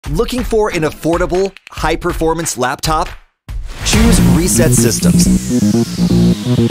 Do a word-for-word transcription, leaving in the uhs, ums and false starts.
Looking for an affordable, high-performance laptop? Choose Reset Systems.